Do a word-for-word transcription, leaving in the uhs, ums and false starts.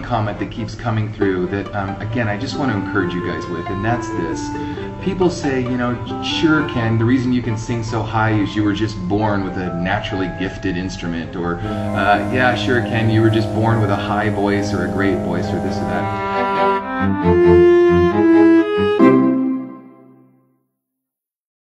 one comment that keeps coming through that, um, again, I just want to encourage you guys with, and that's this. People say, you know, sure, Ken, the reason you can sing so high is you were just born with a naturally gifted instrument, or, uh, yeah, sure, Ken, you were just born with a high voice or a great voice or this or that.